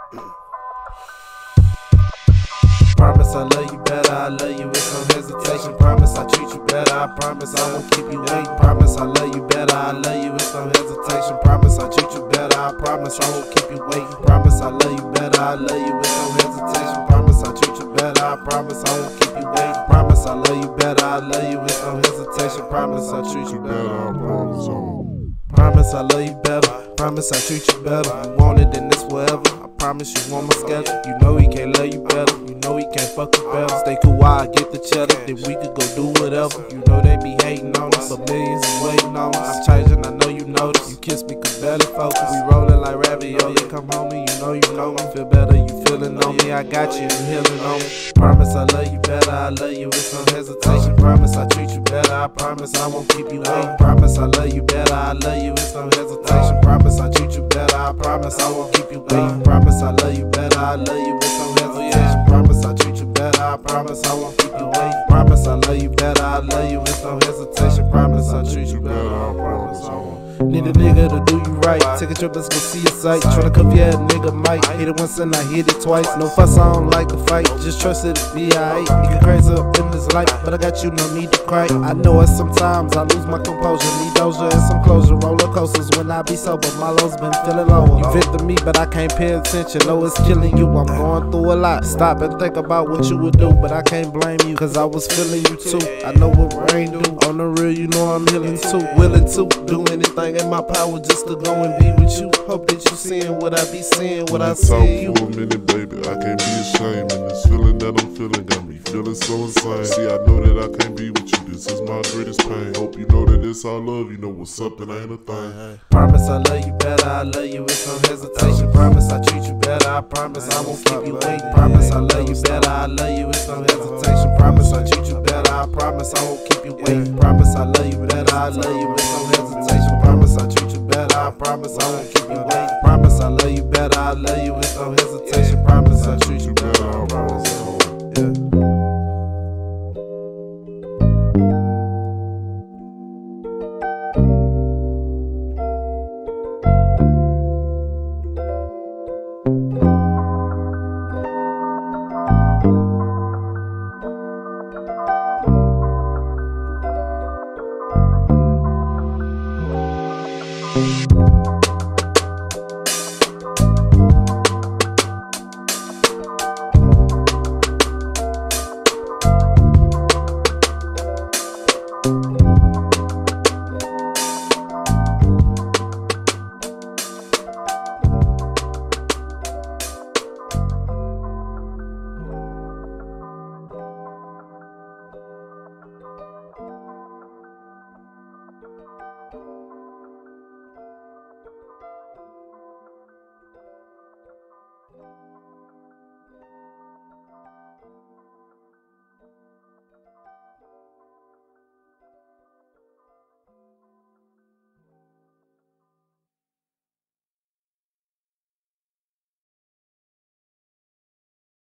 Promise I love you better, I love you with no hesitation. Promise I treat you better, I promise I won't keep you waiting. Promise I love you better, I love you with no hesitation. Promise I treat you better, I promise I won't keep you waiting. Promise I love you better, I love you with no hesitation. Promise I treat you better, I promise I won't keep you waiting. Promise I love you better, I love you with no hesitation. Promise I treat you better, I promise I won't. Promise I love you better, promise I treat you better. You want it, then it's forever. Promise you want my schedule. You know he can't love you better. You know he can't fuck you better. Stay cool while I get the cheddar, then we could go do whatever. You know they be hating on us, but millions is waiting on us. I'm changing, I know you notice. You kiss me, could barely focus. We rolling like ravioli. Come home and you know me. Feel better, you feeling on me. I got you, you healing on me. Promise I love you better, I love you with no hesitation. Promise I treat you better, I promise I won't keep you waiting. Promise I love you better, I love you with no hesitation. Promise I treat you better, I promise I won't keep you waiting. Promise I love you better, I love you with no hesitation. Promise I treat you better, I promise I won't keep you waiting. Promise I love you better, I love you with no hesitation. Promise I treat you better, I promise I won't. Need a nigga to do you right. Take a trip, let's go see a sight. Tryna cuff yeah, a nigga might hit it once and I hit it twice. No fuss, I don't like a fight. Just trust it'll be alright. You get crazy up in this life, but I got you, no need to cry. I know it sometimes I lose my composure. Need doja and some closure. Roller coasters when I be sober. My low's been feeling lower. You vent to me, but I can't pay attention. Know it's killing you. I'm going through a lot. Stop and think about what you would do, but I can't blame you, cause I was feeling you too. I know what rain do. On the real, you know I'm healing too. Willing to do anything in my power just to go and be with you. Hope that you seeing what I be seeing, what I see you. For a minute, baby, I can't be ashamed. And this feeling that I'm feeling got me feeling so insane. See, I know that I can't be with you. This is my greatest pain. Hope you know that it's all love. You know what's up, it ain't a thing. Promise I love you better, I love you with no hesitation. Promise I treat you better, I promise I won't keep you waiting. Promise I love you better, I love you with no hesitation. Promise I treat you better, I promise I won't keep you waiting. Promise I love you better, I love you with no hesitation. Promise I treat you better, I promise I won't keep you waiting. Promise I love you better, I love you with no hesitation. Promise I treat you better, I promise I won't. Yeah.